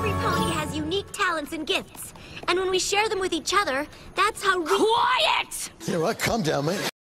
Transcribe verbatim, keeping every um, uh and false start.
Every pony has unique talents and gifts. And when we share them with each other, that's how we- Quiet! You know what? Calm down, man.